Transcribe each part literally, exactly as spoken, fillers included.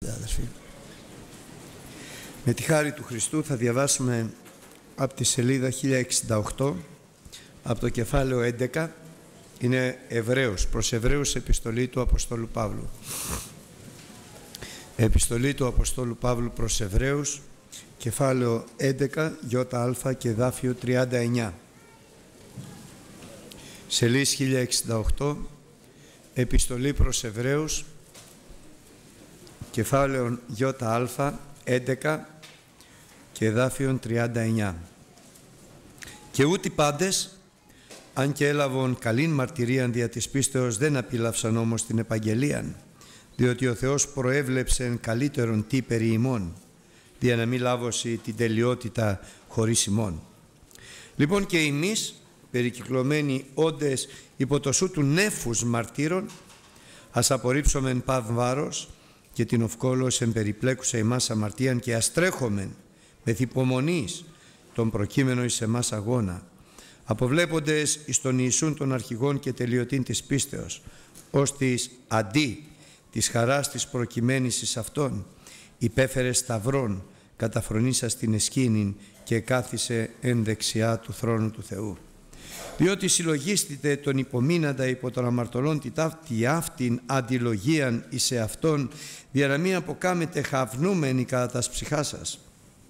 Κάθονται, αδερφοί. Με τη χάρη του Χριστού θα διαβάσουμε από τη σελίδα χίλια εξήντα οκτώ, από το κεφάλαιο έντεκα, είναι Εβραίους, προς Εβραίους επιστολή του Αποστόλου Παύλου. Επιστολή του Αποστόλου Παύλου προς Εβραίους, κεφάλαιο έντεκα, ΙΑ και δάφιο τριάντα εννιά. Σελίδα χίλια εξήντα οκτώ, επιστολή προς Εβραίους, κεφάλαιο ΙΑ, έντεκα και δάφιον τριάντα εννιά. Και ούτι πάντες, αν και έλαβον καλήν μαρτυρίαν δια της πίστεως, δεν απίλαυσαν όμως την επαγγελίαν, διότι ο Θεός προέβλεψεν καλύτερον τι περί ημών, δια να μην λάβωση την τελειότητα χωρίς ημών. Λοιπόν και εμείς, περικυκλωμένοι όντες υπό το σου του νέφους μαρτύρων, ας απορρίψομεν παύ βάρος και την οφκόλος εμπεριπλέκουσα εμάς αμαρτίαν και αστρέχομεν μεθ' υπομονής τον προκείμενο εις εμάς αγώνα, αποβλέποντες εις τον Ιησούν των αρχηγών και τελειωτήν της πίστεως, ως της αντί της χαράς της προκειμένης εις αυτόν, υπέφερε σταυρών, καταφρονήσας την εσκήνην και κάθισε εν δεξιά του θρόνου του Θεού. Διότι συλλογίστητε τον υπομείναντα υπό των αμαρτωλών τη αυτήν αντιλογίαν εις εαυτόν, δια να μην αποκάμετε χαυνούμενοι κατά τας ψυχάς σας.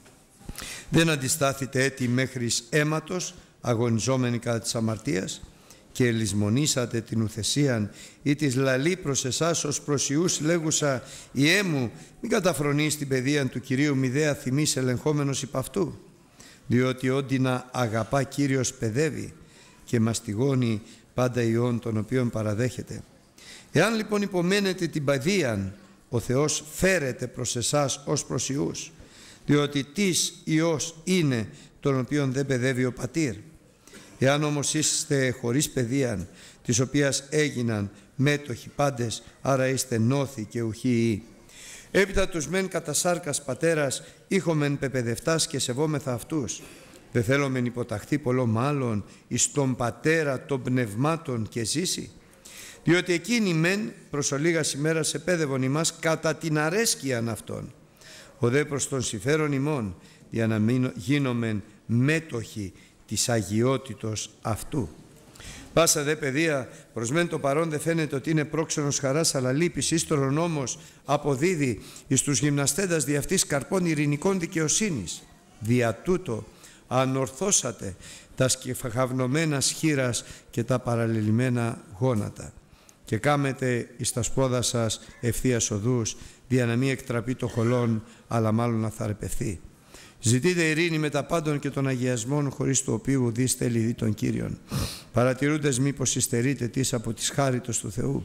Δεν αντιστάθητε έτη μέχρις αίματος, αγωνιζόμενοι κατά της αμαρτίας, και ελισμονήσατε την ουθεσίαν ή της λαλή προς εσάς ως προς Ιούς λέγουσα, «Ιέ μου, μην καταφρονείς την παιδείαν του Κυρίου μηδέα θυμής ελεγχόμενος υπ' αυτού, διότι όντι να αγαπά Κύριος παιδεύει και μαστιγώνει πάντα ιών των οποίων παραδέχεται. Εάν λοιπόν υπομένετε την παιδείαν, ο Θεός φέρεται προς εσάς ως προς Ιούς, διότι της Υιός είναι τον οποίον δεν παιδεύει ο πατήρ. Εάν όμως είστε χωρίς παιδείαν, της οποίας έγιναν μέτοχοι πάντες, άρα είστε νόθοι και ουχοί Υιοί. Έπειτα τους μεν κατά σάρκας πατέρας, ήχομεν πεπαιδευτάς και σεβόμεθα αυτούς. Δεν θέλομεν υποταχθεί πολλό μάλλον εις τον πατέρα των πνευμάτων και ζήσει. Διότι εκείνοι μεν προς ολίγας ημέρας επέδευον ημάς κατά την αρέσκειαν αυτών. Ο δε προς τον συμφέρον ημών, για να μην γίνομεν μέτοχοι της αγιότητος αυτού. Πάσα δε παιδεία, προς μεν το παρόν δε φαίνεται ότι είναι πρόξενος χαράς, αλλά λύπης ύστορον όμως αποδίδει εις τους γυμναστέντας δι' αυτής καρπών ειρηνικών δικαιοσύνης. Δια τούτο ανορθώσατε τα σκεφαγνωμένα σχήρας και τα παραλληλημένα γόνατα, και κάμετε εις τα σπόδα σας ευθείας οδούς, δια να μην εκτραπεί το χολόν, αλλά μάλλον να θαρρεπευθεί. Ζητείτε ειρήνη με τα πάντων και των αγιασμών, χωρίς το οποίο ουδείς θέλει δι τον Κύριον. Παρατηρούντες μήπως υστερείτε τις από της χάριτος του Θεού.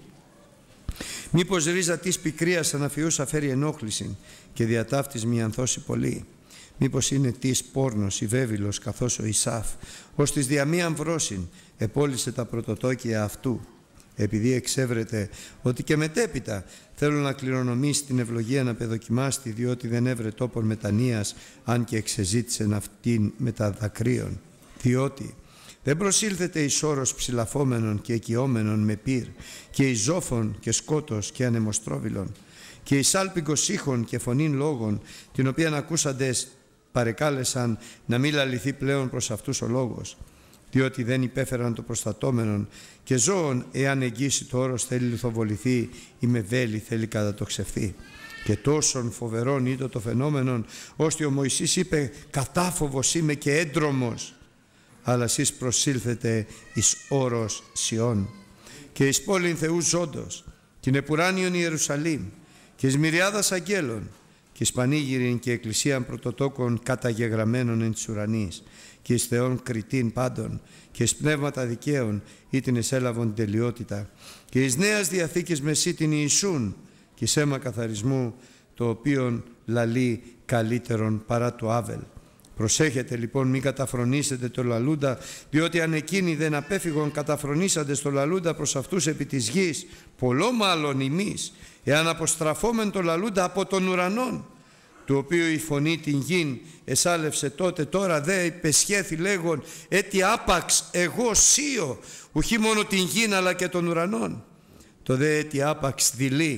Μήπως ρίζα της πικρίας αναφιούσα φέρει ενόχληση και διατάφτης μη ανθώσει πολύ. Μήπως είναι της πόρνος ή βέβυλος καθώς ο Ισάφ, ως της διαμίαν βρόσιν επόλυσε τα πρωτοτόκια αυτού, επειδή εξέβρεται ότι και μετέπειτα θέλω να κληρονομήσει την ευλογία να παιδοκιμάστη, διότι δεν έβρε τόπον μετανοίας, αν και εξεζήτησεν αυτήν με τα δακρύων. Διότι δεν προσήλθετε εις όρος ψηλαφόμενων και οικειόμενων με πυρ, και εις ζώφων και σκότος και ανεμοστρόβιλων, και εις άλπικος ήχων και φωνήν λόγων, την οποία ακούσαντες παρεκάλεσαν να μην λαληθεί πλέον προς αυτούς ο λόγος, διότι δεν υπέφεραν το προστατώμενον, και ζώων εάν εγγύσει το όρος θέλει λιθοβοληθεί ή με βέλη θέλει κατατοξευθεί. Και τόσον φοβερόν είδω το φαινόμενον, ώστε ο Μωυσής είπε, κατάφοβος είμαι και έντρομος, αλλά εσείς προσήλθετε εις όρος Σιών, και εις πόλην Θεού ζώντος, την επουράνιον Ιερουσαλήμ, και εις μυριάδας αγγέλων, και εις πανήγυριν και εκκλησίαν πρωτοτόκων καταγεγραμμένων εν της ουρανής, και εις Θεόν κριτήν πάντων, και εις πνεύματα δικαίων ή την εσέλαβον τελειότητα, και εις νέας διαθήκης μεσή την Ιησούν, και εις αίμα καθαρισμού, το οποίον λαλεί καλύτερον παρά το Άβελ. Προσέχετε λοιπόν μην καταφρονήσετε το λαλούντα, διότι αν εκείνοι δεν απέφυγον καταφρονήσατε στο λαλούντα προς αυτούς επί της γης, πολλό μάλλον ημείς, εάν αποστραφόμεν το λαλούντα από των ουρανών, του οποίου η φωνή την γην εσάλευσε τότε, τώρα δε υπεσχέθη λέγον, έτι άπαξ εγώ σίω, ουχή μόνο την γην αλλά και των ουρανών. Το δε έτι άπαξ δειλεί,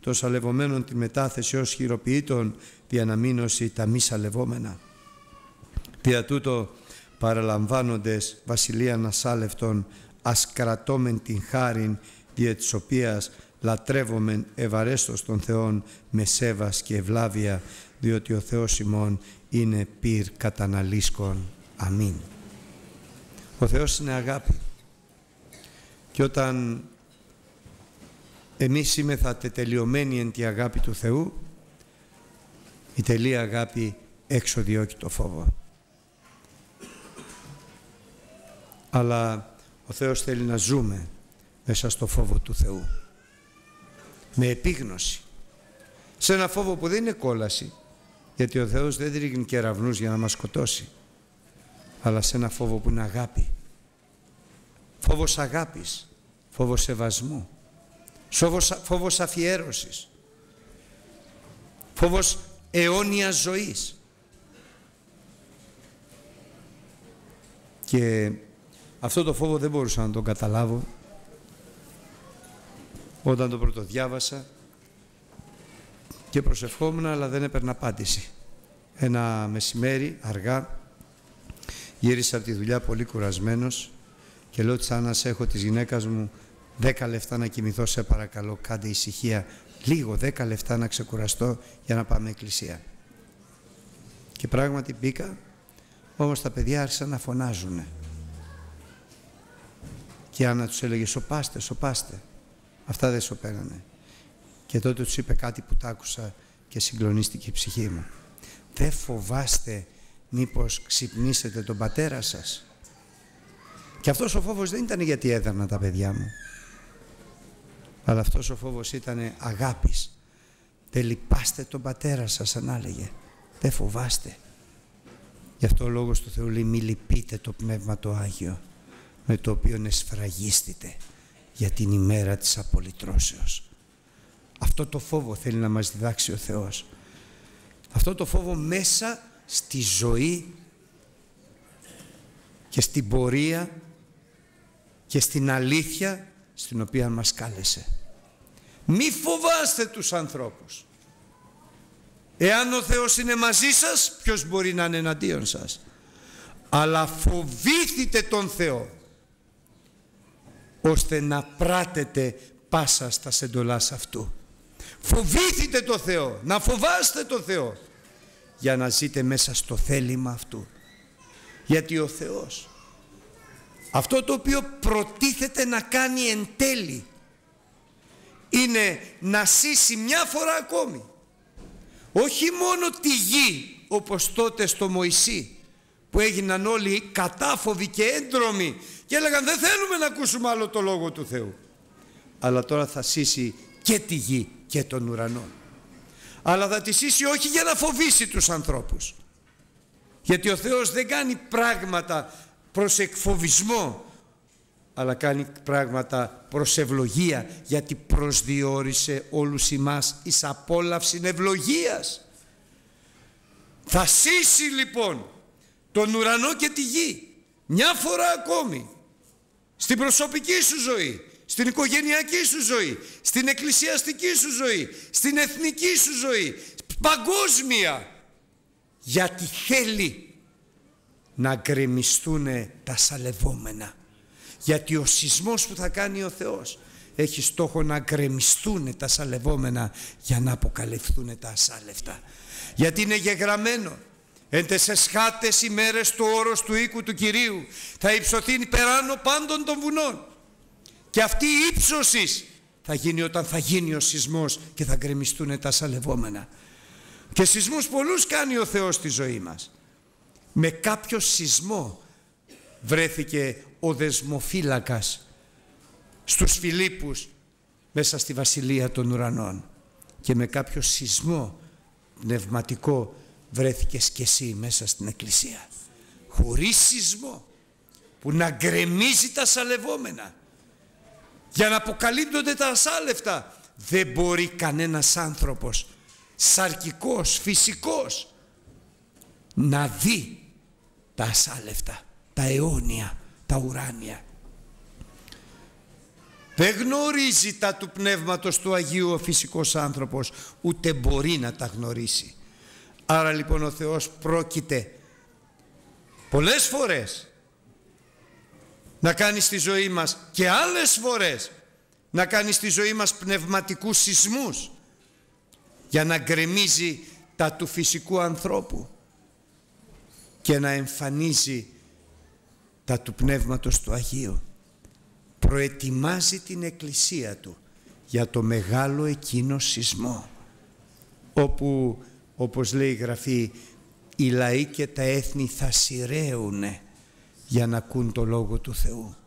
των σαλευομένων τη μετάθεση ως χειροποιήτων, δια να μείνωση τα μη σαλευόμενα. Δια τούτο παραλαμβάνοντες βασιλείαν ασάλευτον, ας κρατώμεν την χάριν, δια της οποίας λατρεύομεν ευαρέστος των Θεών με σέβας και ευλάβεια, διότι ο Θεός ημών είναι πυρ καταναλύσκων. Αμήν. Ο Θεός είναι αγάπη. Και όταν εμείς είμεθα τετελειωμένοι εν τη αγάπη του Θεού, η τελεία αγάπη έξω διώκει το φόβο. Αλλά ο Θεός θέλει να ζούμε μέσα στο φόβο του Θεού, με επίγνωση, σε ένα φόβο που δεν είναι κόλαση, γιατί ο Θεός δεν ρίχνει κεραυνούς για να μας σκοτώσει, αλλά σε ένα φόβο που είναι αγάπη, φόβος αγάπης, φόβος σεβασμού, φόβος, φόβος αφιέρωσης, φόβος αιώνιας ζωής. Και αυτό το φόβο δεν μπορούσα να τον καταλάβω όταν το πρωτοδιάβασα και προσευχόμουν, αλλά δεν έπαιρνα απάντηση. Ένα μεσημέρι αργά γύρισα από τη δουλειά πολύ κουρασμένος και λέω της Άννας, έχω της γυναίκας μου δέκα λεπτά να κοιμηθώ, σε παρακαλώ, κάντε ησυχία, λίγο, δέκα λεπτά να ξεκουραστώ για να πάμε εκκλησία. Και πράγματι μπήκα, όμως τα παιδιά άρχισαν να φωνάζουνε. Και η Άννα τους έλεγε, σωπάστε, σωπάστε. Αυτά δεν σωπαίνανε. Και τότε τους είπε κάτι που τ' άκουσα και συγκλονίστηκε η ψυχή μου. Δεν φοβάστε μήπως ξυπνήσετε τον πατέρα σας? Και αυτός ο φόβος δεν ήταν γιατί έδερνα τα παιδιά μου, αλλά αυτός ο φόβος ήταν αγάπης. Δεν λυπάστε τον πατέρα σας, ανάλεγε. Δεν φοβάστε. Γι' αυτό ο Λόγος του Θεού λέει, μη λυπείτε το Πνεύμα το Άγιο, με το οποίο εσφραγίστητε για την ημέρα της απολυτρώσεως. Αυτό το φόβο θέλει να μας διδάξει ο Θεός. Αυτό το φόβο μέσα στη ζωή και στην πορεία και στην αλήθεια στην οποία μας κάλεσε. Μη φοβάστε τους ανθρώπους. Εάν ο Θεός είναι μαζί σας, ποιος μπορεί να είναι εναντίον σας? Αλλά φοβήθητε τον Θεό, ώστε να πράτετε πάσα στα εντολάς αυτού. Φοβήθητε το Θεό, να φοβάστε το Θεό, για να ζείτε μέσα στο θέλημα αυτού. Γιατί ο Θεός, αυτό το οποίο προτίθεται να κάνει εν τέλει, είναι να σύσει μια φορά ακόμη, όχι μόνο τη γη, όπως τότε στο Μωυσή, που έγιναν όλοι κατάφοβοι και έντρομοι και έλεγαν δεν θέλουμε να ακούσουμε άλλο το Λόγο του Θεού, αλλά τώρα θα σύσει και τη γη και τον ουρανό. Αλλά θα τη σύσει όχι για να φοβήσει τους ανθρώπους, γιατί ο Θεός δεν κάνει πράγματα προς εκφοβισμό, αλλά κάνει πράγματα προς ευλογία, γιατί προσδιορίσε όλους εμάς εις απόλαυση ευλογίας. Θα σύσει λοιπόν τον ουρανό και τη γη μια φορά ακόμη, στην προσωπική σου ζωή, στην οικογενειακή σου ζωή, στην εκκλησιαστική σου ζωή, στην εθνική σου ζωή, παγκόσμια, γιατί θέλει να γκρεμιστούν τα σαλευόμενα. Γιατί ο σεισμός που θα κάνει ο Θεός έχει στόχο να γκρεμιστούν τα σαλευόμενα για να αποκαλυφθούν τα ασάλευτα. Γιατί είναι γεγραμμένο, εν τες εσχάτες ημέρες του όρος του οίκου του Κυρίου θα υψωθεί υπεράνω πάντων των βουνών. Και αυτή η ύψωση θα γίνει όταν θα γίνει ο σεισμός και θα γκρεμιστούν τα σαλευόμενα. Και σεισμούς πολλούς κάνει ο Θεός στη ζωή μας. Με κάποιο σεισμό βρέθηκε ο δεσμοφύλακας στους Φιλίππους μέσα στη βασιλεία των ουρανών, και με κάποιο σεισμό πνευματικό βρέθηκες και εσύ μέσα στην εκκλησία, χωρίς σεισμό που να γκρεμίζει τα σαλευόμενα για να αποκαλύπτονται τα ασάλευτα. Δεν μπορεί κανένας άνθρωπος σαρκικός, φυσικός να δει τα ασάλευτα, τα αιώνια, τα ουράνια. Δεν γνωρίζει τα του Πνεύματος του Αγίου ο φυσικός άνθρωπος, ούτε μπορεί να τα γνωρίσει. Άρα λοιπόν ο Θεός πρόκειται πολλές φορές να κάνει στη ζωή μας και άλλες φορές να κάνει στη ζωή μας πνευματικούς σεισμούς για να γκρεμίζει τα του φυσικού ανθρώπου και να εμφανίζει τα του Πνεύματος του Αγίου. Προετοιμάζει την Εκκλησία Του για το μεγάλο εκείνο σεισμό, όπου, όπως λέει η Γραφή, οι λαοί και τα έθνη θα σειραίουνε για να ακούν το Λόγο του Θεού.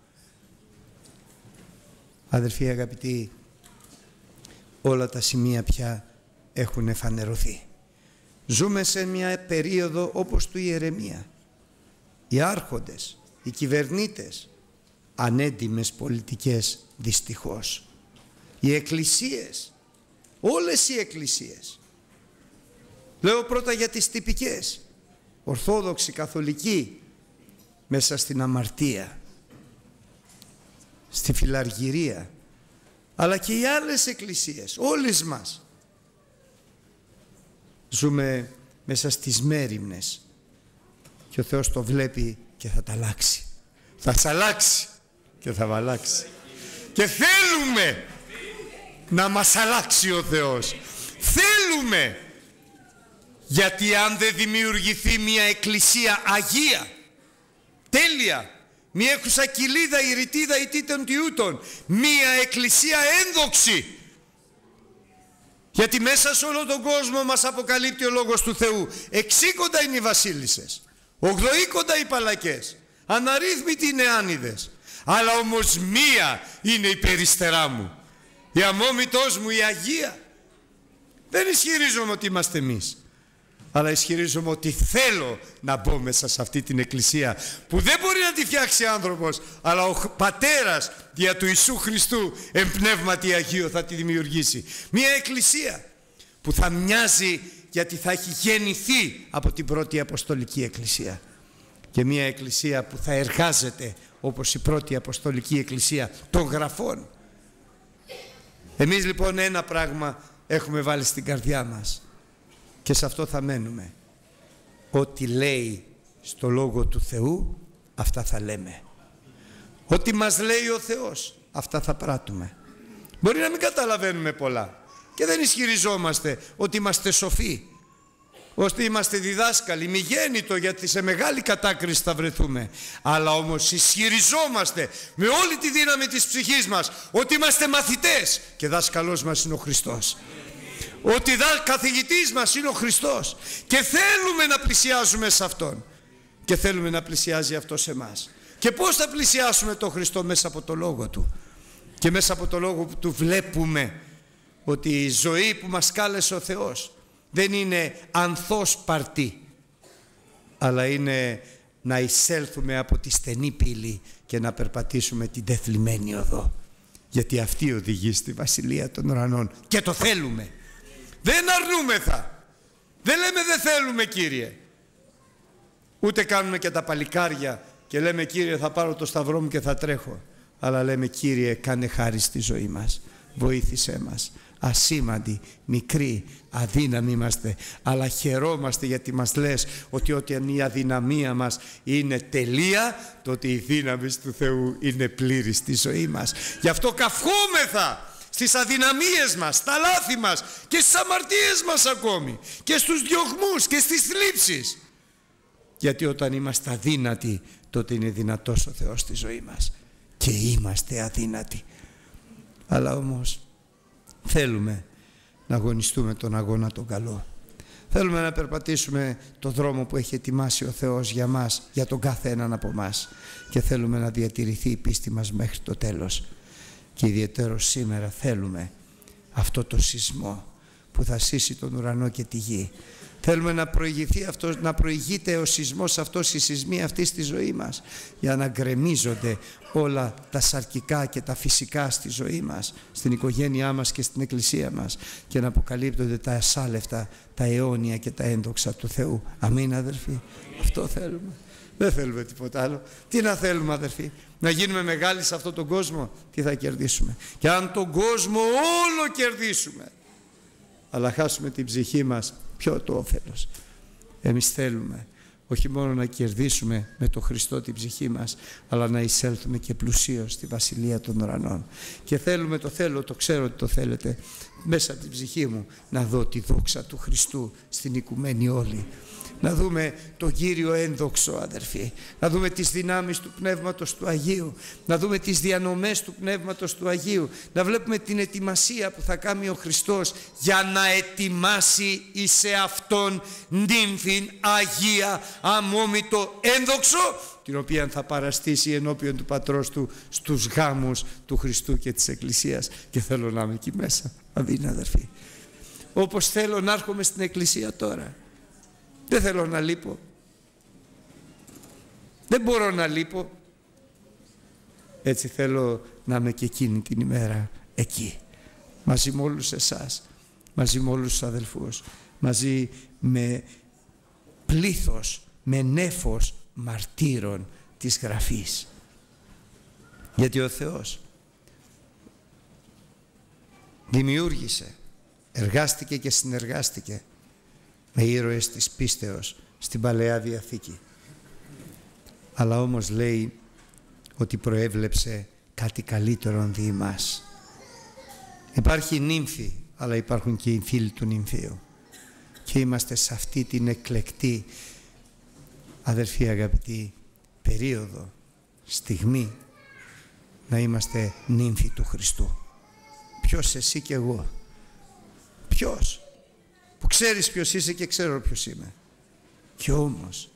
Αδελφοί αγαπητοί, όλα τα σημεία πια έχουν φανερωθεί. Ζούμε σε μια περίοδο όπως του Ιερεμία. Οι άρχοντες, οι κυβερνήτες, ανέντιμες πολιτικές δυστυχώς. Οι εκκλησίες, όλες οι εκκλησίες. Λέω πρώτα για τις τυπικές, ορθόδοξοι, καθολικοί, μέσα στην αμαρτία, στη φιλαργυρία, αλλά και οι άλλες εκκλησίες, όλες μας. Ζούμε μέσα στις μέριμνες και ο Θεός το βλέπει και θα τα αλλάξει. Θα τα αλλάξει και θα αλλάξει. Και θέλουμε να μας αλλάξει ο Θεός. Θέλουμε. Γιατί αν δεν δημιουργηθεί μια εκκλησία αγία, τέλεια, μια έχουσα κοιλίδα, ηρητίδα, ητήτων τιούτων, μια εκκλησία ένδοξη, γιατί μέσα σε όλο τον κόσμο μας αποκαλύπτει ο Λόγος του Θεού. Εξήκοντα είναι οι βασίλισσες, ογδοήκοντα οι παλακές, αναρρύθμιτοι οι νεάνιδες, αλλά όμως μία είναι η περιστερά μου, η αμόμητός μου, η Αγία. Δεν ισχυρίζομαι ότι είμαστε εμείς, αλλά ισχυρίζομαι ότι θέλω να μπω μέσα σε αυτή την εκκλησία που δεν μπορεί να τη φτιάξει άνθρωπος, αλλά ο Πατέρας δια του Ιησού Χριστού εν πνεύματι Αγίου θα τη δημιουργήσει. Μια εκκλησία που θα μοιάζει, γιατί θα έχει γεννηθεί από την πρώτη Αποστολική Εκκλησία, και μια εκκλησία που θα εργάζεται όπως η πρώτη Αποστολική Εκκλησία των Γραφών. Εμείς λοιπόν ένα πράγμα έχουμε βάλει στην καρδιά μας και σε αυτό θα μένουμε. Ό,τι λέει στο Λόγο του Θεού, αυτά θα λέμε. Ό,τι μας λέει ο Θεός, αυτά θα πράττουμε. Μπορεί να μην καταλαβαίνουμε πολλά και δεν ισχυριζόμαστε ότι είμαστε σοφοί, ώστε είμαστε διδάσκαλοι, μη γέννητο, γιατί σε μεγάλη κατάκριση θα βρεθούμε. Αλλά όμως ισχυριζόμαστε με όλη τη δύναμη της ψυχής μας ότι είμαστε μαθητές και δάσκαλός μας είναι ο Χριστός. Ότι δα, καθηγητής μας είναι ο Χριστός και θέλουμε να πλησιάζουμε σε Αυτόν και θέλουμε να πλησιάζει Αυτό σε εμάς. Και πώς θα πλησιάσουμε τον Χριστό? Μέσα από το Λόγο Του. Και μέσα από το Λόγο Του βλέπουμε ότι η ζωή που μας κάλεσε ο Θεός δεν είναι ανθός παρτί, αλλά είναι να εισέλθουμε από τη στενή πύλη και να περπατήσουμε την τεθλιμμένη οδό, γιατί αυτή οδηγεί στη Βασιλεία των Ουρανών και το θέλουμε. Δεν αρνούμεθα, δεν λέμε δεν θέλουμε Κύριε, ούτε κάνουμε και τα παλικάρια και λέμε Κύριε θα πάρω το σταυρό μου και θα τρέχω, αλλά λέμε Κύριε κάνε χάρη στη ζωή μας, βοήθησέ μας. Ασήμαντοι, μικροί, αδύναμοι είμαστε, αλλά χαιρόμαστε γιατί μας λες ότι όταν η αδυναμία μας είναι τελεία, τότε η δύναμη του Θεού είναι πλήρη στη ζωή μας. Γι' αυτό καυχόμεθα στις αδυναμίες μας, στα λάθη μας και στις αμαρτίες μας ακόμη και στους διωγμούς και στις θλίψεις, γιατί όταν είμαστε αδύνατοι τότε είναι δυνατός ο Θεός στη ζωή μας και είμαστε αδύνατοι. Αλλά όμως θέλουμε να αγωνιστούμε τον αγώνα τον καλό. Θέλουμε να περπατήσουμε το δρόμο που έχει ετοιμάσει ο Θεός για μας, για τον κάθε έναν από μας, και θέλουμε να διατηρηθεί η πίστη μας μέχρι το τέλος. Και ιδιαιτέρως σήμερα θέλουμε αυτό το σεισμό που θα σύσει τον ουρανό και τη γη. Θέλουμε να προηγηθεί αυτός, να προηγείται ο σεισμός αυτός, οι σεισμοί αυτοί στη ζωή μας, για να γκρεμίζονται όλα τα σαρκικά και τα φυσικά στη ζωή μας, στην οικογένειά μας και στην εκκλησία μας, και να αποκαλύπτονται τα ασάλευτα, τα αιώνια και τα ένδοξα του Θεού. Αμήν αδελφοί, αυτό θέλουμε. Δεν θέλουμε τίποτα άλλο. Τι να θέλουμε, αδερφοί? Να γίνουμε μεγάλοι σε αυτόν τον κόσμο? Τι θα κερδίσουμε? Και αν τον κόσμο όλο κερδίσουμε, αλλά χάσουμε την ψυχή μας, ποιο το όφελος? Εμείς θέλουμε όχι μόνο να κερδίσουμε με τον Χριστό την ψυχή μας, αλλά να εισέλθουμε και πλουσίως στη Βασιλεία των Ουρανών. Και θέλουμε, το θέλω, το ξέρω ότι το θέλετε, μέσα από την ψυχή μου να δω τη δόξα του Χριστού στην οικουμένη όλη. Να δούμε τον Κύριο ένδοξο, αδερφοί. Να δούμε τις δυνάμεις του Πνεύματος του Αγίου. Να δούμε τις διανομές του Πνεύματος του Αγίου. Να βλέπουμε την ετοιμασία που θα κάνει ο Χριστός για να ετοιμάσει εις εαυτόν νύμφην Αγία αμόμητο ένδοξο, την οποία θα παραστήσει ενώπιον του Πατρός του στους γάμους του Χριστού και της Εκκλησίας. Και θέλω να είμαι εκεί μέσα. Αμήν, αδερφοί. Όπως θέλω να έρχομαι στην Εκκλησία τώρα. Δεν θέλω να λείπω. Δεν μπορώ να λείπω. Έτσι θέλω να είμαι και εκείνη την ημέρα εκεί. Μαζί με όλους εσάς. Μαζί με όλους τους αδελφούς. Μαζί με πλήθος, με νέφος μαρτύρων της Γραφής. Γιατί ο Θεός δημιούργησε, εργάστηκε και συνεργάστηκε με ήρωες της πίστεως στην Παλαιά Διαθήκη. Αλλά όμως λέει ότι προέβλεψε κάτι καλύτερο δι' εμάς. Υπάρχει νύμφη, αλλά υπάρχουν και οι φίλοι του νυμφίου. Και είμαστε σε αυτή την εκλεκτή, αδερφοί αγαπητοί, περίοδο, στιγμή, να είμαστε νύμφοι του Χριστού. Ποιος? Εσύ και εγώ. Ποιος? Που ξέρεις ποιος είσαι και ξέρω ποιος είμαι. Και όμως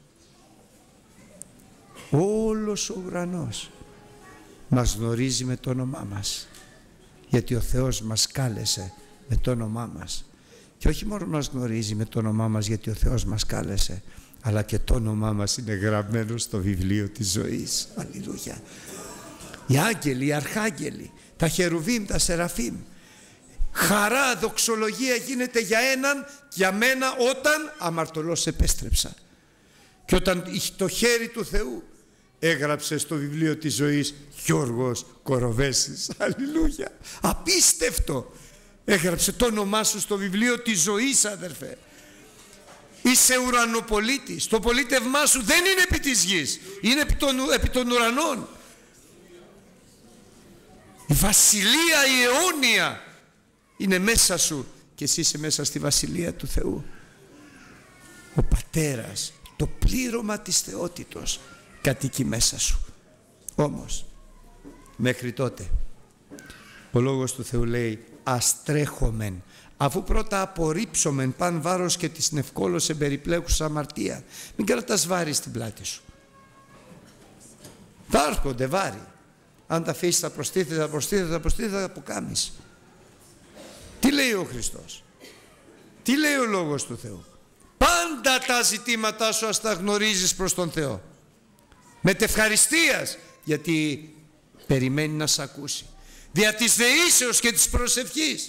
όλος ο ουρανός μας γνωρίζει με το όνομά μας, γιατί ο Θεός μας κάλεσε με το όνομά μας. Και όχι μόνο μας γνωρίζει με το όνομά μας γιατί ο Θεός μας κάλεσε, αλλά και το όνομά μας είναι γραμμένο στο βιβλίο της ζωής. Αλληλούια. Οι άγγελοι, οι αρχάγγελοι, τα χερουβίμ, τα σεραφίμ, χαρά, δοξολογία γίνεται για έναν, για μένα, όταν αμαρτωλός επέστρεψα. Και όταν το χέρι του Θεού έγραψε στο βιβλίο της ζωής Γιώργος Κοροβέσης. Αλληλούια. Απίστευτο. Έγραψε το όνομά σου στο βιβλίο της ζωής, αδερφέ. Είσαι ουρανοπολίτης. Το πολίτευμά σου δεν είναι επί της γης, είναι επί των, επί των ουρανών. Η βασιλεία η αιώνια είναι μέσα σου και εσύ είσαι μέσα στη βασιλεία του Θεού. Ο Πατέρας, το πλήρωμα της θεότητος κατοικεί μέσα σου. Όμως μέχρι τότε ο Λόγος του Θεού λέει αστρέχομεν, αφού πρώτα απορρίψομεν παν βάρος και της νευκόλος εμπεριπλέκουσα αμαρτία. Μην κρατάς βάρη στην πλάτη σου. Θα έρχονται βάρη. Αν τα αφήσεις θα προστίθεται, θα προστίθεται, θα προστίθεται, θα αποκάμεις. Τι λέει ο Χριστός? Τι λέει ο Λόγος του Θεού? Πάντα τα ζητήματά σου ας τα γνωρίζεις προς τον Θεό. Με τευχαριστίας, γιατί περιμένει να σ' ακούσει. Δια της δεήσεως και της προσευχής.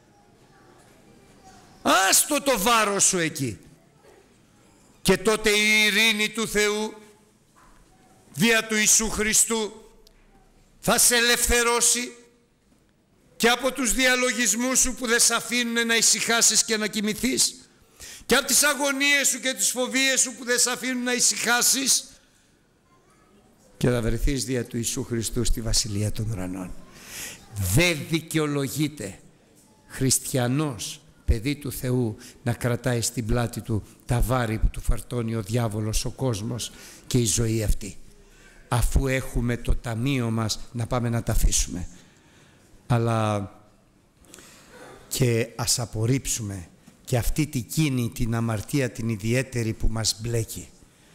Άστο το βάρος σου εκεί. Και τότε η ειρήνη του Θεού, δια του Ιησού Χριστού, θα σε ελευθερώσει και από τους διαλογισμούς σου που δεν σε αφήνουν να ησυχάσεις και να κοιμηθείς, και από τις αγωνίες σου και τις φοβίες σου που δεν σε αφήνουν να ησυχάσεις, και θα βρεθείς δια του Ιησού Χριστού στη Βασιλεία των Ουρανών. Δεν δικαιολογείται χριστιανός, παιδί του Θεού, να κρατάει στην πλάτη του τα βάρη που του φαρτώνει ο διάβολος, ο κόσμος και η ζωή αυτή, αφού έχουμε το ταμείο μας να πάμε να τα αφήσουμε. Αλλά και ας απορρίψουμε και αυτή την κίνη, την αμαρτία την ιδιαίτερη που μας μπλέκει.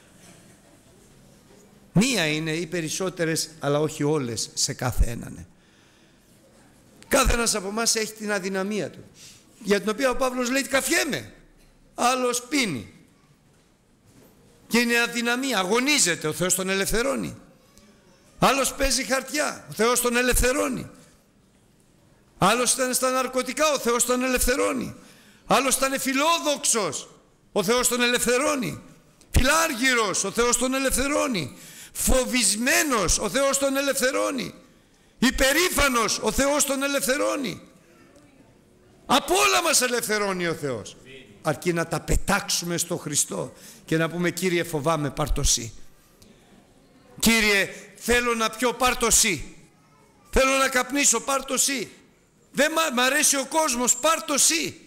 Μία είναι ή περισσότερες, αλλά όχι όλες σε κάθε έναν. Κάθε ένας από εμάς έχει την αδυναμία του, για την οποία ο Παύλος λέει καφιέμαι. Άλλος πίνει και είναι αδυναμία, αγωνίζεται, ο Θεός τον ελευθερώνει. Άλλος παίζει χαρτιά, ο Θεός τον ελευθερώνει. Άλλος ήταν στα ναρκωτικά, ο Θεός τον ελευθερώνει. Άλλος ήταν φιλόδοξος, ο Θεός τον ελευθερώνει. πυλάργυρος, ο Θεός τον ελευθερώνει. Φοβισμένος, ο Θεός τον ελευθερώνει. Υπερήφανος, ο Θεός τον ελευθερώνει. Από όλα μας ελευθερώνει ο Θεός, αρκεί να τα πετάξουμε στο Χριστό και να πούμε: Κύριε, φοβάμαι, πάρ' το εσύ. Κύριε, θέλω να πιω, πάρ' το εσύ. Θέλω να καπνίσω, πάρ' το εσύ. Δεν μ' αρέσει ο κόσμος, πάρ' το εσύ.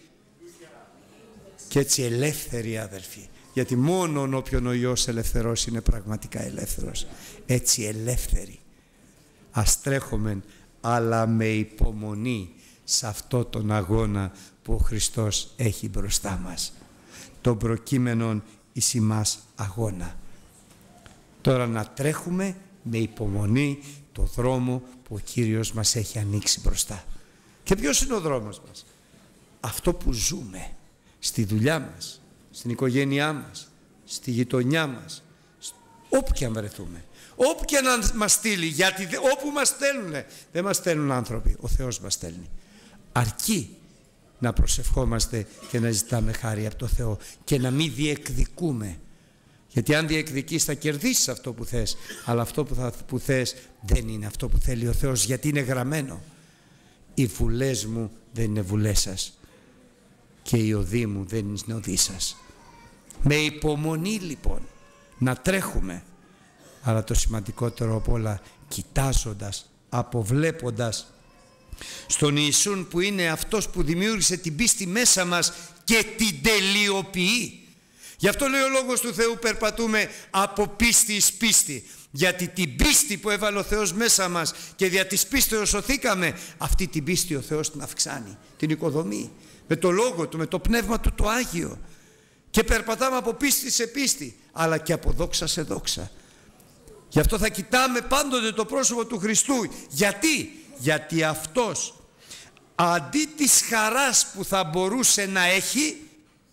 Και έτσι ελεύθεροι, αδελφοί, γιατί μόνον όποιον ο Υιός ελευθερώσει είναι πραγματικά ελεύθερος. Έτσι ελεύθεροι ας τρέχομεν, αλλά με υπομονή, σε αυτό τον αγώνα που ο Χριστός έχει μπροστά μας, τον προκείμενον εις ημάς αγώνα. Τώρα να τρέχουμε με υπομονή το δρόμο που ο Κύριος μας έχει ανοίξει μπροστά. Και ποιος είναι ο δρόμος μας? Αυτό που ζούμε στη δουλειά μας, στην οικογένειά μας, στη γειτονιά μας, όπου και αν βρεθούμε, όπου και να μας στείλει, γιατί όπου μας στέλνουν, δεν μας στέλνουν άνθρωποι, ο Θεός μας στέλνει. Αρκεί να προσευχόμαστε και να ζητάμε χάρη από το Θεό και να μην διεκδικούμε. Γιατί αν διεκδικείς θα κερδίσεις αυτό που θες, αλλά αυτό που, θα, που θες δεν είναι αυτό που θέλει ο Θεός, γιατί είναι γραμμένο: οι βουλές μου δεν είναι βουλές σας και οι οδοί μου δεν είναι οδοί σας. Με υπομονή λοιπόν να τρέχουμε, αλλά το σημαντικότερο από όλα, κοιτάζοντας, αποβλέποντας στον Ιησούν που είναι αυτός που δημιούργησε την πίστη μέσα μας και την τελειοποιεί. Γι' αυτό λέει ο Λόγος του Θεού: περπατούμε από πίστη εις πίστη. Γιατί την πίστη που έβαλε ο Θεός μέσα μας και δια της πίστεως σωθήκαμε, αυτή την πίστη ο Θεός την αυξάνει, την οικοδομεί με το Λόγο Του, με το Πνεύμα Του το Άγιο, και περπατάμε από πίστη σε πίστη, αλλά και από δόξα σε δόξα. Γι' αυτό θα κοιτάμε πάντοτε το πρόσωπο του Χριστού. Γιατί? Γιατί αυτός, αντί της χαράς που θα μπορούσε να έχει,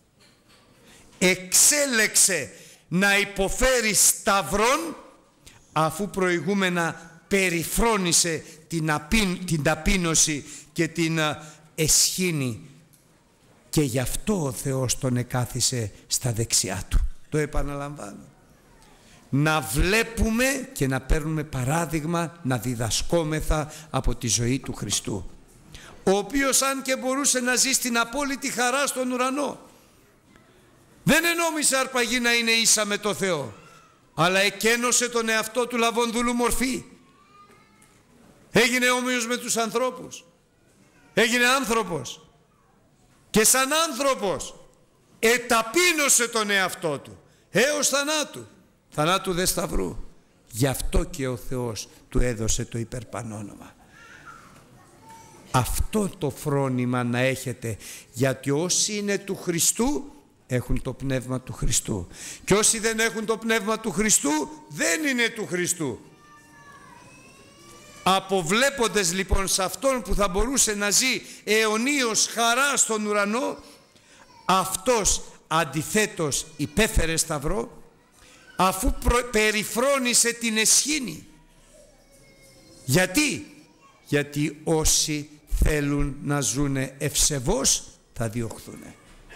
εξέλεξε να υποφέρει σταυρών, αφού προηγούμενα περιφρόνησε την, απίν, την ταπείνωση και την εσχήνη, και γι' αυτό ο Θεός τον εκάθισε στα δεξιά Του. Το επαναλαμβάνω. Να βλέπουμε και να παίρνουμε παράδειγμα, να διδασκόμεθα από τη ζωή του Χριστού, ο οποίος αν και μπορούσε να ζει στην απόλυτη χαρά στον ουρανό, δεν ενόμισε αρπαγή να είναι ίσα με το Θεό, αλλά εκένωσε τον εαυτό του λαβών δούλου μορφή. Έγινε όμοιος με τους ανθρώπους, έγινε άνθρωπος και σαν άνθρωπος εταπείνωσε τον εαυτό του έως θανάτου, θανάτου δε σταυρού. Γι' αυτό και ο Θεός του έδωσε το υπερπανόνομα. Αυτό το φρόνημα να έχετε, γιατί όσοι είναι του Χριστού έχουν το πνεύμα του Χριστού, και όσοι δεν έχουν το πνεύμα του Χριστού δεν είναι του Χριστού. Αποβλέποντες λοιπόν σε αυτόν που θα μπορούσε να ζει αιωνίως χαρά στον ουρανό, αυτός αντιθέτως υπέφερε σταυρό, αφού περιφρόνησε την εσχήνη. Γιατί? Γιατί όσοι θέλουν να ζουνε ευσεβώς θα διωχθούνε.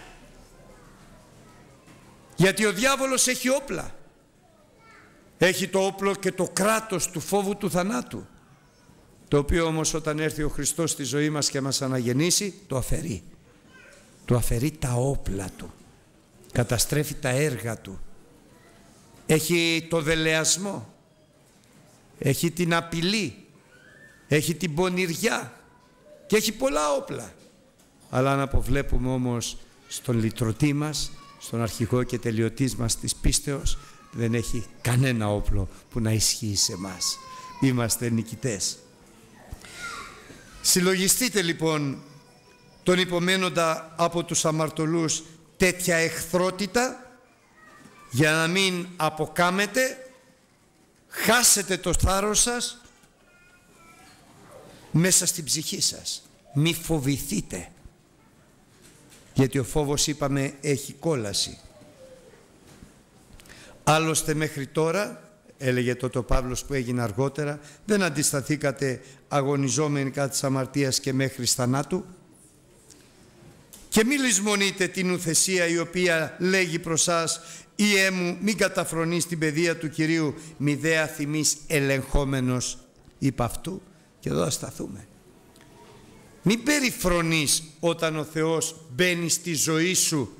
Γιατί ο διάβολος έχει όπλα. Έχει το όπλο και το κράτος του φόβου του θανάτου, το οποίο όμως όταν έρθει ο Χριστός στη ζωή μας και μας αναγεννήσει, το αφαιρεί. Του αφαιρεί τα όπλα του, καταστρέφει τα έργα του. Έχει το δελεασμό, έχει την απειλή, έχει την πονηριά και έχει πολλά όπλα. Αλλά αν αποβλέπουμε όμως στον λυτρωτή μας, στον αρχηγό και τελειωτή μας της πίστεως, δεν έχει κανένα όπλο που να ισχύει σε μας. Είμαστε νικητές. Συλλογιστείτε λοιπόν τον υπομένοντα από τους αμαρτωλούς τέτοια εχθρότητα, για να μην αποκάμετε, χάσετε το θάρρος σας μέσα στην ψυχή σας. Μη φοβηθείτε, γιατί ο φόβος, είπαμε, έχει κόλαση. Άλλωστε μέχρι τώρα, έλεγε τότε ο Παύλος που έγινε αργότερα, δεν αντισταθήκατε αγωνιζόμενοι κατά της αμαρτίας και μέχρι θανάτου. Και μη λησμονείτε την ουθεσία η οποία λέγει προς σας, «Ιε μου, μην καταφρονείς την παιδεία του Κυρίου, μη δε αθυμείς ελεγχόμενος υπ' αυτού». Και εδώ θα σταθούμε. Μην περιφρονείς όταν ο Θεός μπαίνει στη ζωή σου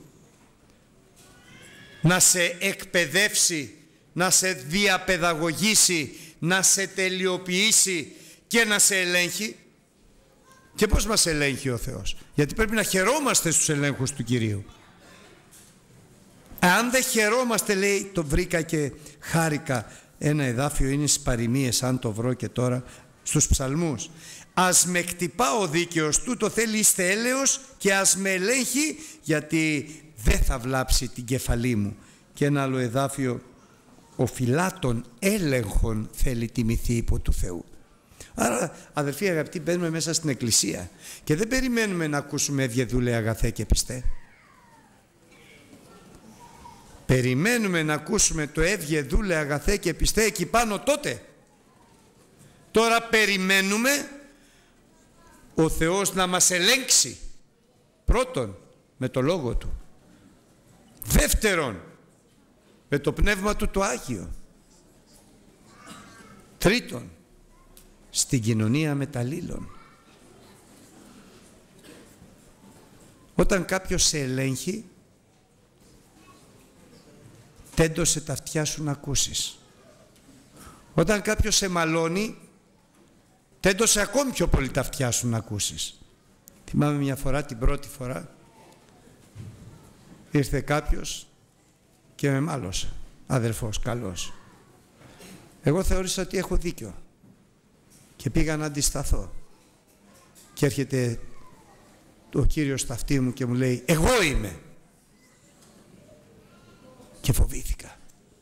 να σε εκπαιδεύσει, να σε διαπαιδαγωγήσει, να σε τελειοποιήσει και να σε ελέγχει. Και πώς μας ελέγχει ο Θεός? Γιατί πρέπει να χαιρόμαστε στους ελέγχους του Κυρίου. Αν δεν χαιρόμαστε, λέει, το βρήκα και χάρηκα, ένα εδάφιο είναι στις παροιμίες, αν το βρω και τώρα, στους ψαλμούς. «Ας με κτυπά ο δίκαιος του, το θέλει είστε έλεος, και ας με ελέγχει, γιατί δεν θα βλάψει την κεφαλή μου». Και ένα άλλο εδάφιο, «Ο φυλάτων έλεγχων θέλει τιμηθεί υπό του Θεού». Άρα, αδελφοί αγαπητοί, μπαίνουμε μέσα στην εκκλησία και δεν περιμένουμε να ακούσουμε «Έβγε δούλε αγαθέ και πιστέ». Περιμένουμε να ακούσουμε το «Έβγε δούλε αγαθέ και πιστέ» εκεί πάνω τότε. Τώρα περιμένουμε ο Θεός να μας ελέγξει. Πρώτον, με το Λόγο Του. Δεύτερον, με το Πνεύμα Του το Άγιο. Τρίτον, στην κοινωνία μεταλλήλων. Όταν κάποιος σε ελέγχει, τέντωσε τα αυτιά σου να ακούσεις. Όταν κάποιος σε μαλώνει, τέντωσε ακόμη πιο πολύ τα αυτιά σου να ακούσεις. Θυμάμαι μια φορά, την πρώτη φορά, ήρθε κάποιος και με μάλωσε. Αδελφός, καλός. Εγώ θεώρησα ότι έχω δίκιο και πήγα να αντισταθώ. Και έρχεται ο Κύριος στα αυτή μου και μου λέει, εγώ είμαι. Και φοβήθηκα.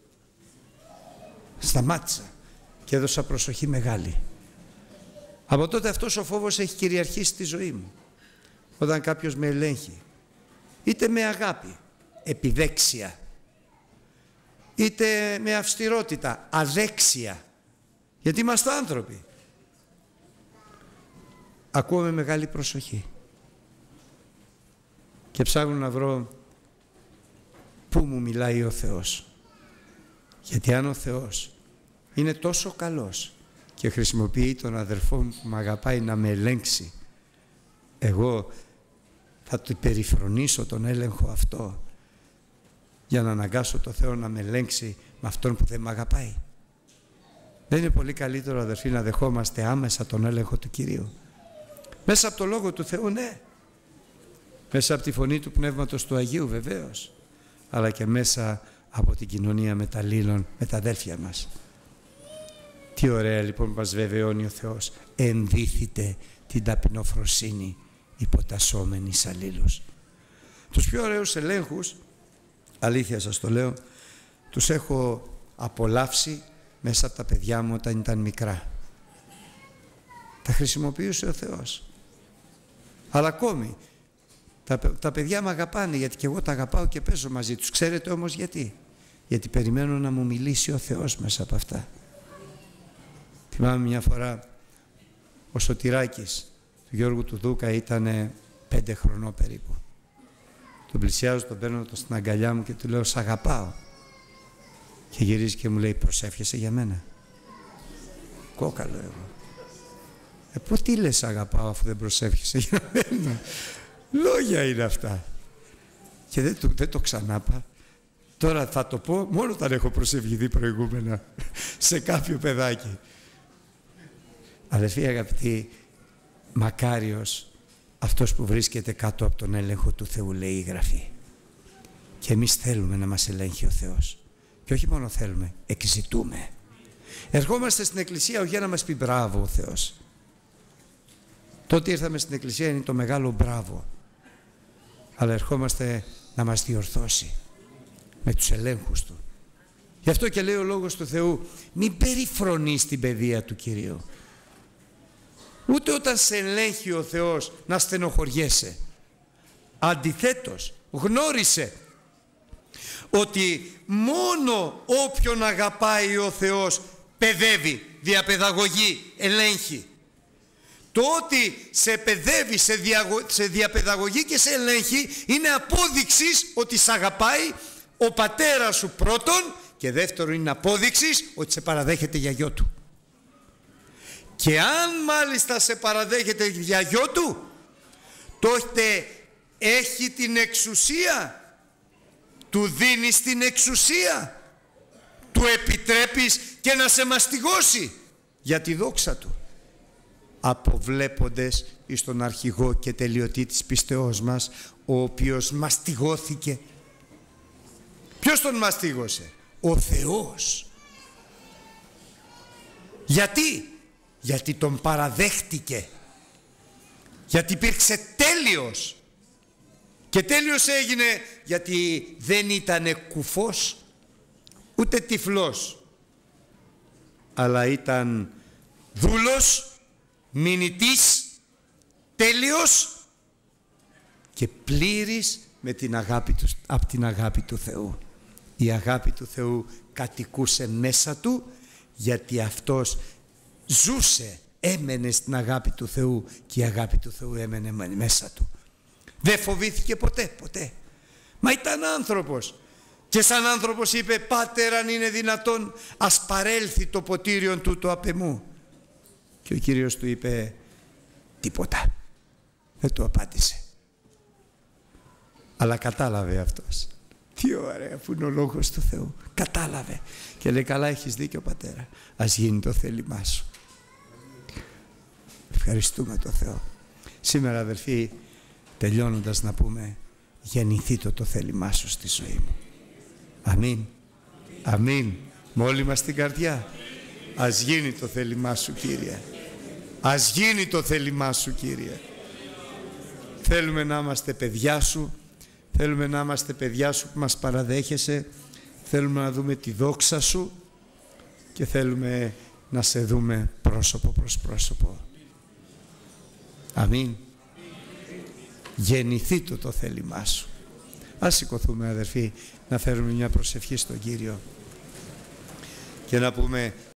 Σταμάτησα και έδωσα προσοχή μεγάλη. Από τότε αυτός ο φόβος έχει κυριαρχήσει στη ζωή μου. Όταν κάποιος με ελέγχει, είτε με αγάπη, επιδέξια, είτε με αυστηρότητα, αδέξια, γιατί είμαστε άνθρωποι, ακούω με μεγάλη προσοχή και ψάχνω να βρω πού μου μιλάει ο Θεός. Γιατί αν ο Θεός είναι τόσο καλός και χρησιμοποιεί τον αδερφό μου που με αγαπάει να με ελέγξει, εγώ θα του περιφρονήσω τον έλεγχο αυτό για να αναγκάσω το Θεό να με ελέγξει με αυτόν που δεν με αγαπάει? Δεν είναι πολύ καλύτερο, αδερφοί, να δεχόμαστε άμεσα τον έλεγχο του Κυρίου? Μέσα από το Λόγο του Θεού, ναι. Μέσα από τη φωνή του Πνεύματος του Αγίου, βεβαίως. Αλλά και μέσα από την κοινωνία μεταλλήλων με τα αδέλφια μας. Τι ωραία λοιπόν που μας βεβαιώνει ο Θεός. Ενδύθητε την ταπεινοφροσύνη υποτασσόμενης αλλήλους. Τους πιο ωραίους ελέγχους, αλήθεια σας το λέω, τους έχω απολαύσει μέσα από τα παιδιά μου όταν ήταν μικρά. Τα χρησιμοποιούσε ο Θεός. Αλλά ακόμη τα, τα παιδιά με αγαπάνε, γιατί και εγώ τα αγαπάω και παίζω μαζί τους. Ξέρετε όμως γιατί? Γιατί περιμένω να μου μιλήσει ο Θεός μέσα από αυτά. Θυμάμαι μια φορά ο Σωτηράκης του Γιώργου του Δούκα ήταν πέντε χρονών περίπου. Τον πλησιάζω, τον παίρνω το στην αγκαλιά μου και του λέω, σ' αγαπάω. Και γυρίζει και μου λέει, προσεύχεσαι για μένα? Κόκαλο εγώ. Ε, πού τι λες αγαπάω αφού δεν προσεύχεσαι για μένα? Λόγια είναι αυτά. Και δεν το, δεν το ξανάπα. Τώρα θα το πω μόνο όταν έχω προσευχηθεί προηγούμενα σε κάποιο παιδάκι. Αδελφοί αγαπητοί, μακάριος αυτός που βρίσκεται κάτω από τον έλεγχο του Θεού, λέει η Γραφή. Και εμείς θέλουμε να μας ελέγχει ο Θεός. Και όχι μόνο θέλουμε, εξητούμε. Ερχόμαστε στην Εκκλησία όχι για να μας πει μπράβο ο Θεός. Τότε ήρθαμε στην Εκκλησία είναι το μεγάλο μπράβο. Αλλά ερχόμαστε να μας διορθώσει με τους ελέγχους Του. Γι' αυτό και λέει ο Λόγος του Θεού, μην περιφρονείς την παιδεία του Κυρίου. Ούτε όταν σε ελέγχει ο Θεός να στενοχωριέσαι. Αντιθέτως, γνώρισε ότι μόνο όποιον αγαπάει ο Θεός παιδεύει, διαπαιδαγωγεί, ελέγχει. Το ότι σε παιδεύει, σε, διαγω... σε διαπαιδαγωγεί και σε ελέγχει είναι απόδειξης ότι σε αγαπάει ο πατέρας σου πρώτον, και δεύτερον είναι απόδειξης ότι σε παραδέχεται για γιο του. Και αν μάλιστα σε παραδέχεται για γιο του, τότε έχει την εξουσία, του δίνεις την εξουσία, του επιτρέπεις και να σε μαστιγώσει για τη δόξα του. Αποβλέποντες εις τον αρχηγό και τελειωτή της πίστεώς μας, ο οποίος μαστιγώθηκε. Ποιος τον μαστίγωσε? Ο Θεός. Γιατί? Γιατί τον παραδέχτηκε. Γιατί υπήρξε τέλειος. Και τέλειος έγινε γιατί δεν ήτανε κουφός ούτε τυφλός, αλλά ήταν δούλος, μηνυτής, τέλειος και πλήρης με την αγάπη του, από την αγάπη του Θεού. Η αγάπη του Θεού κατοικούσε μέσα του, γιατί αυτός ζούσε, έμενε στην αγάπη του Θεού, και η αγάπη του Θεού έμενε μέσα του. Δεν φοβήθηκε ποτέ, ποτέ. Μα ήταν άνθρωπος. Και σαν άνθρωπος είπε, Πάτερ, αν είναι δυνατόν, ας παρέλθει το ποτήριον τούτο απ' εμού. Και ο Κύριος του είπε, τίποτα. Δεν του απάντησε. Αλλά κατάλαβε αυτός. Τι ωραία που είναι ο Λόγος του Θεού. Κατάλαβε. Και λέει, καλά, έχεις δίκιο, Πατέρα. Ας γίνει το θέλημά σου. Ευχαριστούμε τον Θεό. Σήμερα, αδελφοί, τελειώνοντας να πούμε, γεννηθεί το το θέλημά σου στη ζωή μου. Αμήν. Αμήν. Με όλη μας την καρδιά. Ας γίνει το θέλημά σου, Κύριε. Ας γίνει το θέλημά σου, Κύριε. Θέλουμε να είμαστε παιδιά σου. Θέλουμε να είμαστε παιδιά σου που μας παραδέχεσαι. Θέλουμε να δούμε τη δόξα σου και θέλουμε να σε δούμε πρόσωπο προς πρόσωπο. Αμήν. Γεννηθεί το το θέλημά σου. Ας σηκωθούμε, αδερφοί, να φέρουμε μια προσευχή στον Κύριο και να πούμε